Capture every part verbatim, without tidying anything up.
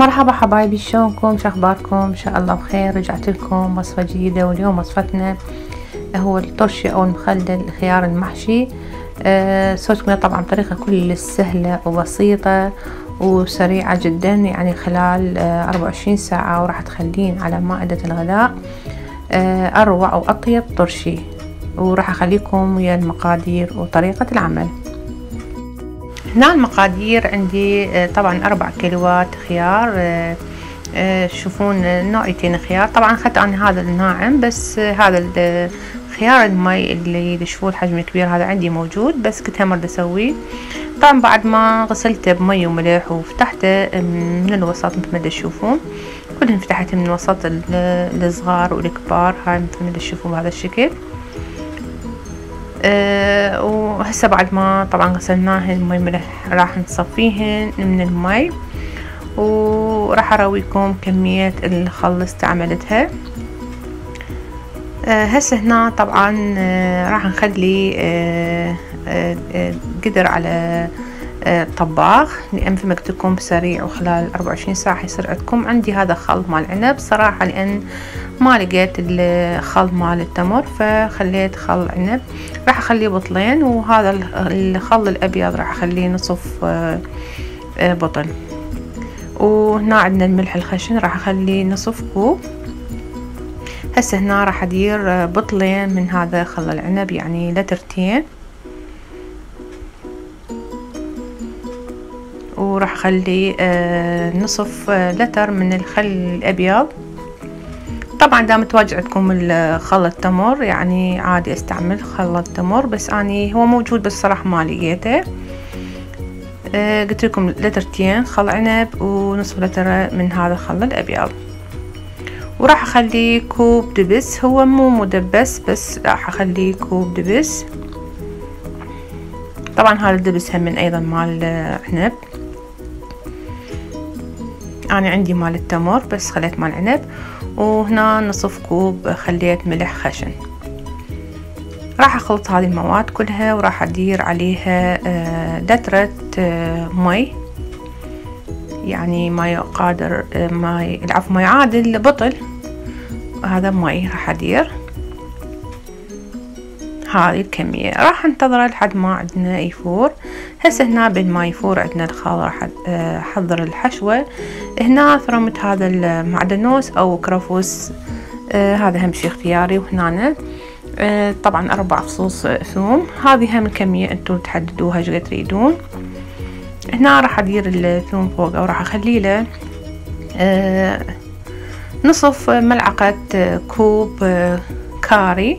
مرحبا حبايبي، شلونكم؟ شو اخباركم؟ ان شاء الله بخير. رجعت لكم وصفة جديدة، واليوم وصفتنا هو الطرشي او المخلل الخيار المحشي. أه سويتكم طبعا بطريقة كل سهلة وبسيطة وسريعة جدا، يعني خلال أه أربعة وعشرين ساعة، وراح تخلين على مائدة الغداء أه اروع واطيب طرشي. وراح اخليكم ويا المقادير وطريقة العمل. هنا المقادير عندي طبعا أربع كيلوات خيار، تشوفون نوعيتين خيار. طبعا أخذت أنا هذا الناعم، بس هذا الخيار المي اللي تشوفوه الحجم الكبير هذا عندي موجود، بس كنت همرد أسويه. طبعا بعد ما غسلته بمي وملح وفتحته من الوسط مثل ما تشوفون، كلهم فتحته من الوسط، الصغار والكبار، هاي مثل ما تشوفون بهذا الشكل. أه وهسه بعد ما طبعا غسلناهن المي ملح راح نصفيهن من المي، وراح ارويكم كمية الخل استعملتها. أه هسه هنا طبعا أه راح نخلي أه أه قدر على أه طباخ، لان مثل ما قلت لكم سريع وخلال أربعة وعشرين ساعة يصير عندكم. عندي هذا خل مال عنب صراحة، لان ما لقيت الخل مال التمر فخليت خل عنب. راح اخليه بطلين، وهذا الخل الابيض راح اخليه نصف بطل. وهنا عندنا الملح الخشن راح اخليه نصف كوب. هسه هنا راح ادير بطلين من هذا خل العنب، يعني لترتين، وراح اخلي نصف لتر من الخل الابيض. طبعا دام تواجعتكم الخل التمر يعني عادي استعمل خل التمر، بس اني هو موجود بس صراحة ما لقيته. أه قلت لكم لترتين خل عنب ونصف لتر من هذا الخل الابيض. وراح اخلي كوب دبس، هو مو مدبس بس راح اخلي كوب دبس. طبعا هذا الدبس هم من ايضا مال عنب، انا عندي مال التمر بس خليت مال عنب. وهنا نصف كوب خليت ملح خشن. راح اخلط هذه المواد كلها، وراح ادير عليها آه لترة آه مي، يعني ما يقادر آه ما العفو ما يعادل بطل هذا مي. راح ادير هذه الكمية، راح انتظر لحد ما عندنا يفور. هسه هنا بين ما يفور عندنا الخل راح احضر الحشوة. هنا ثرمت هذا المعدنوس او كرفس، آه هذا هم شي اختياري. وهنا آه طبعا اربع فصوص ثوم، هذه هم الكمية انتم تحددوها ايش قد تريدون. هنا راح ادير الثوم فوق، وراح اخلي له آه نصف ملعقة كوب آه كاري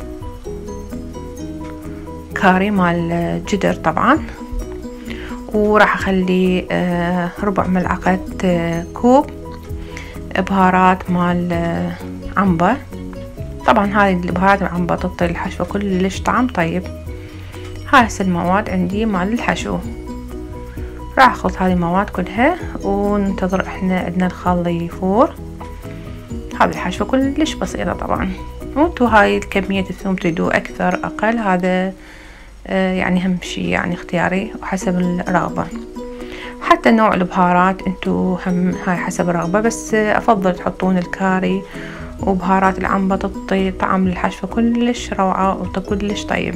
كاري مال جدر طبعا. وراح اخلي آه ربع ملعقة آه كوب بهارات مال آه عنبة. طبعا هذه البهارات العنبة تعطي الحشوة كلش طعم طيب. هاي هسه المواد عندي مال الحشو. راح اخلط هذه المواد كلها وننتظر احنا عندنا الخل يفور. هذه الحشوة كلش بسيطة طبعا، وانتو هاي كمية الثوم تريدوا اكثر اقل، هذا يعني هم شي يعني اختياري وحسب الرغبة. حتى نوع البهارات انتو هم هاي حسب الرغبة، بس افضل تحطون الكاري وبهارات العنبة، تعطي طعم للحشوة كلش روعة وكلش طيب.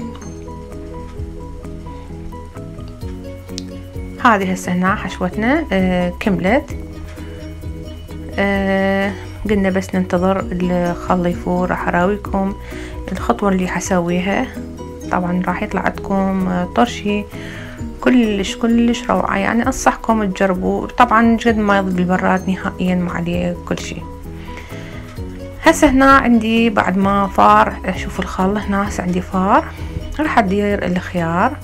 هذه هسه هنا حشوتنا آه كملت. آه قلنا بس ننتظر الخل يفور. راح اراويكم الخطوة اللي حسويها. طبعا راح يطلع عندكم طرشي كلش كلش روعة، يعني انصحكم تجربوا. طبعا جد ما يضل بالبراد نهائيا، ما عليه كل شيء. هسه هنا عندي بعد ما فار، اشوف الخل هنا هسه عندي فار. راح ادير الخيار.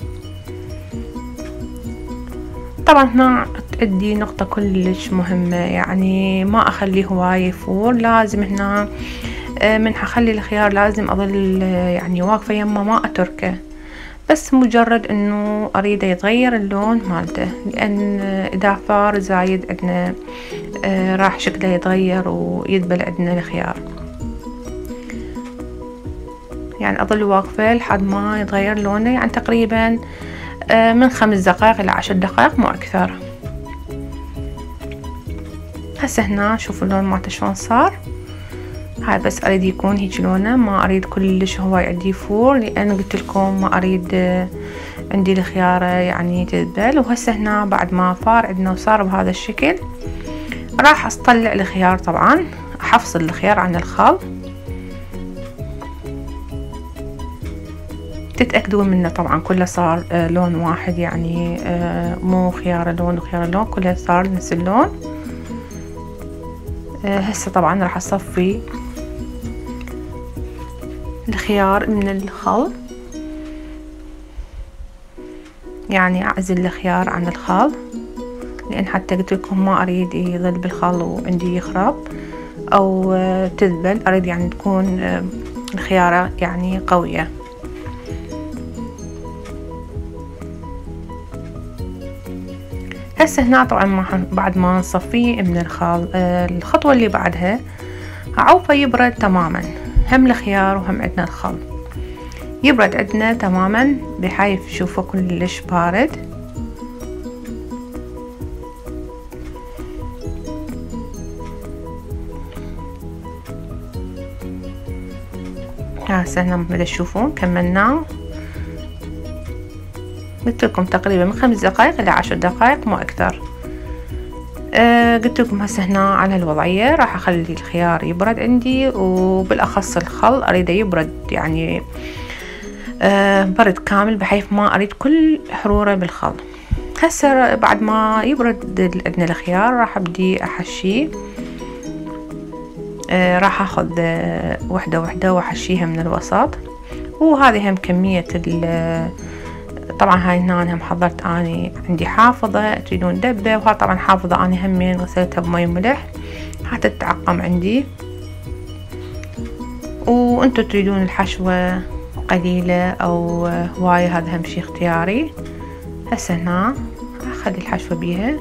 طبعا هنا عندي نقطة كلش مهمة، يعني ما اخليه هواي يفور، لازم هنا من حخلي الخيار لازم اظل يعني واقفة يمه ما اتركه، بس مجرد انه اريده يتغير اللون مالته، لان اذا فار زايد عندنا راح شكله يتغير ويذبل عندنا الخيار. يعني اظل واقفة لحد ما يتغير لونه، يعني تقريبا من خمس دقائق الى عشر دقائق مو اكثر. هسه هنا شوفوا اللون مالته شلون صار. هاي بس اريد يكون هيك لونه، ما اريد كلش هواي عندي فور، لان قلت لكم ما اريد عندي الخيارة يعني تذبل. وهسه هنا بعد ما فار عندنا وصار بهذا الشكل، راح اطلع الخيار. طبعا احفصل الخيار عن الخل، تتأكدون منه طبعا كله صار لون واحد، يعني مو خيار لون وخيار لون، كله صار نفس اللون. هسه طبعا راح اصفي الخيار من الخل، يعني اعزل الخيار عن الخل، لان حتى قلت لكم ما اريد يظل بالخل وعندي يخرب او تذبل، اريد يعني تكون الخيارة يعني قوية. هسه هنا طبعا بعد ما نصفيه من الخل، الخطوة اللي بعدها اعوفه يبرد تماما، هم الخيار وهم عندنا الخل يبرد عندنا تماما، بحيث شوفوا كلش بارد. هسه هنا مثل تشوفون كملناه، قلت لكم تقريبا من خمس دقائق الى عشر دقائق مو اكثر. أه قلت لكم هسه هنا على هالوضعيه راح اخلي الخيار يبرد عندي، وبالاخص الخل اريده يبرد يعني أه برد كامل، بحيث ما اريد كل حروره بالخل. هسه بعد ما يبرد عندنا الخيار راح ابدي احشيه. أه راح اخذ أه وحده وحده واحشيها من الوسط. وهذه هم كميه طبعا هاي هنا هم حضرت اني عندي حافظة، تريدون دبة، وها طبعا حافظة اني همين غسلتها بمي وملح حتى تتعقم عندي. وانتو تريدون الحشوة قليلة او هواية، هذا هم شي اختياري. هسه هنا اخلي الحشوة بيها،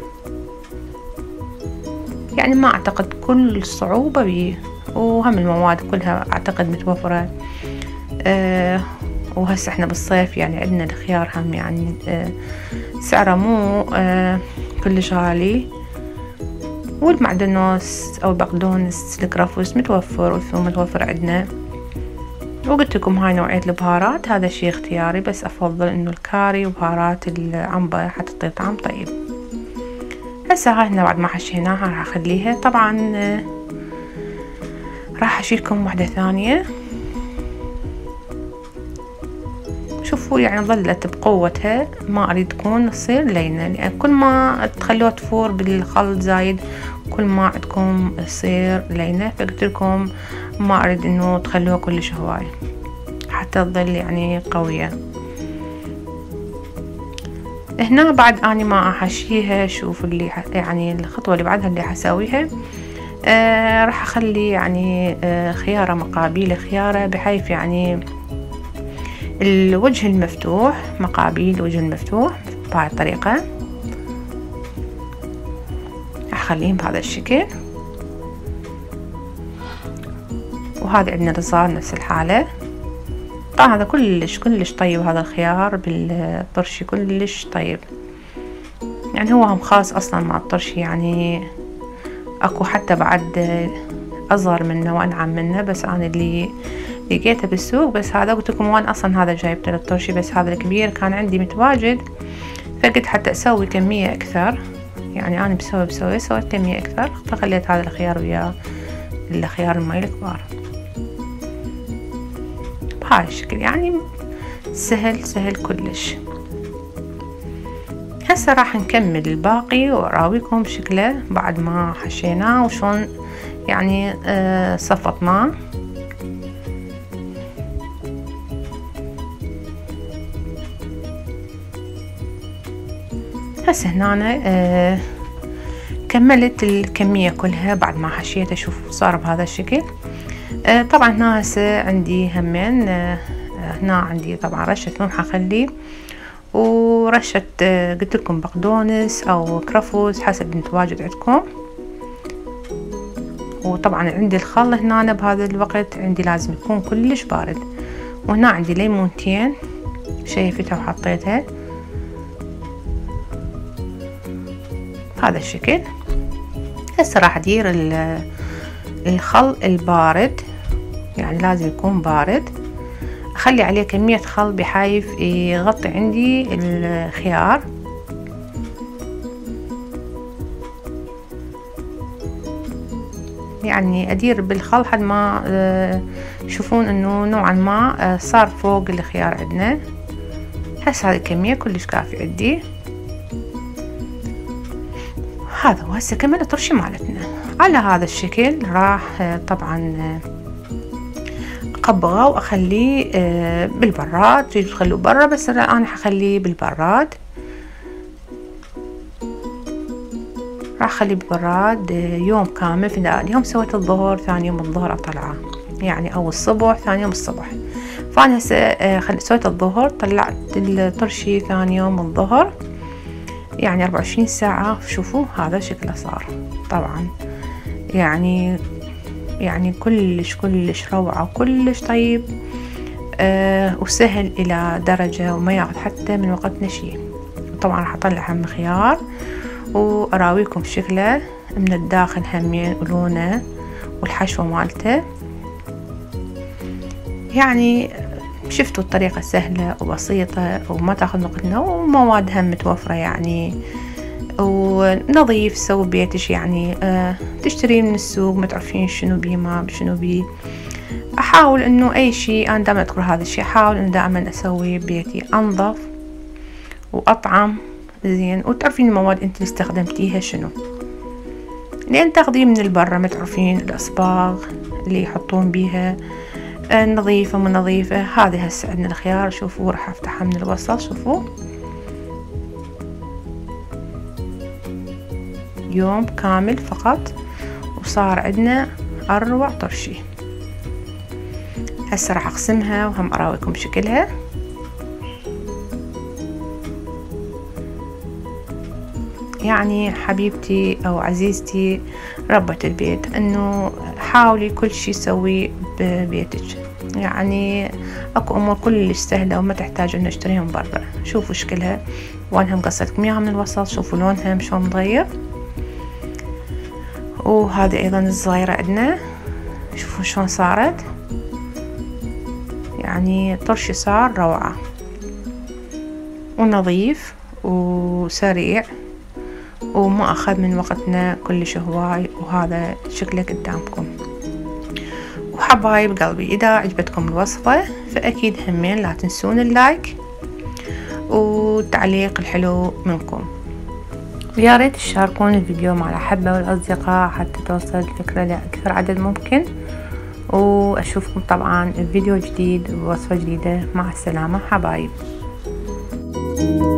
يعني ما اعتقد كل صعوبة بيه، وهم المواد كلها اعتقد متوفرة. أه وهسه احنا بالصيف يعني عندنا الخيار هم يعني آه سعره مو آه كلش غالي، والمعدنوس او البقدونس الكرفس متوفر، والثوم متوفر عندنا. وقلت لكم هاي نوعية البهارات هذا شي اختياري، بس افضل انه الكاري وبهارات العنبة حتى تعطي طعم طيب. هسه هاي هنا بعد ما حشيناها راح اخليها. طبعا آه راح اشيلكم واحدة ثانية. شوفوا يعني ظلت بقوتها، ما اريد تكون تصير لينة، لان كل ما تخلوها تفور بالخل زايد كل ما عندكم تصير لينة. فقلت لكم ما اريد انه تخلوها كلش هواي حتى تظل يعني قوية. هنا بعد اني ما احشيها، شوف اللي يعني الخطوة اللي بعدها اللي حسويها آه راح اخلي يعني آه خيارة مقابيل خيارة، بحيث يعني الوجه المفتوح مقابيل الوجه المفتوح بهاي الطريقة، اخليهم بهذا الشكل. وهذا عندنا الرصاد نفس الحالة. طبعا هذا كلش كلش طيب، هذا الخيار بالطرشي كلش طيب، يعني هو هم خاص اصلا مع الطرشي، يعني اكو حتى بعد اصغر منه وانعم منه، بس انا اللي لقيته بالسوق بس هذا. قلت لكم وين اصلا هذا جايبته للطرشي، بس هذا الكبير كان عندي متواجد، فقلت حتى اسوي كمية اكثر، يعني انا بسوي بسوي سويت كمية اكثر، فخليت هذا الخيار ويا الخيار الماي الكبار بهاي الشكل، يعني سهل سهل كلش. هسه راح نكمل الباقي واراويكم شكله بعد ما حشيناه وشون يعني آه صفطناه. هسه هنا آه كملت الكمية كلها بعد ما حشيتها. شوفوا صار بهذا الشكل. آه طبعا هنا هسه عندي همين آه هنا عندي طبعا رشة ثوم حخليه، ورشة آه قلت لكم بقدونس او كرفس حسب المتواجد عندكم. وطبعا عندي الخل هنا بهذا الوقت عندي لازم يكون كلش بارد. وهنا عندي ليمونتين شيفتها وحطيتها بهذا الشكل. هسه راح ادير الخل البارد، يعني لازم يكون بارد. اخلي عليه كمية خل بحيث يغطي عندي الخيار. يعني ادير بالخل لحد ما تشوفون انه نوعا ما صار فوق الخيار عندنا. هسه هذه الكمية كلش كافي عندي. هذا وهسه كمل الطرشي مالتنا على هذا الشكل. راح طبعا اقبغه واخليه بالبراد. تريدوا تخلوه برا بس انا حخليه بالبراد. راح اخليه بالبراد يوم كامل. في اليوم سويت الظهر، ثاني يوم الظهر اطلعه، يعني او الصبح ثاني يوم الصبح. فانا هسه سويت الظهر، طلعت الطرشي ثاني يوم الظهر، يعني أربعة وعشرين ساعة. شوفوا هذا شكله صار طبعا يعني يعني كلش كلش روعة وكلش طيب آه وسهل إلى درجة وما ياخذ حتى من وقتنا شي. طبعا راح أطلع هم خيار وأراويكم شكله من الداخل همين ولونه والحشوة مالته. يعني شفتوا الطريقة سهلة وبسيطة وما تاخذ وقتنا وموادها متوفرة يعني ونظيف. سوي بيتش يعني آه تشتري من السوق ما تعرفين شنو بيه ما شنو بيه. احاول انه اي شيء انا دائما اذكر هذا الشيء، احاول انه دائما اسوي بيتي انظف واطعم زين وتعرفين المواد انت اللي استخدمتيها شنو، لين تاخذيه من البرة ما تعرفين الاصباغ اللي يحطون بيها نظيفة مو نظيفة. هذه هسه عندنا الخيار. شوفوا راح افتحها من الوسط. شوفوا يوم كامل فقط وصار عندنا اروع طرشي. هسه راح اقسمها وهم اراويكم شكلها. يعني حبيبتي او عزيزتي ربة البيت، انه حاولي كل شي سوي ببيتك. يعني اكو امور كلش سهله وما تحتاج ان نشتريها من برا. شوفوا شكلها وانا مقصتكم اياها من الوسط. شوفوا لونها شلون متغير. وهذه ايضا الصغيره عندنا. شوفوا شلون صارت. يعني طرشي صار روعه ونظيف وسريع وما اخذ من وقتنا كلش هواي. وهذا شكله قدامكم. وحبايب قلبي اذا عجبتكم الوصفة فاكيد همين لا تنسون اللايك والتعليق الحلو منكم، ويا ريت تشاركون الفيديو مع الاحبة والاصدقاء حتى توصل الفكرة لاكثر عدد ممكن. واشوفكم طبعا الفيديو جديد ووصفة جديدة. مع السلامة حبايب.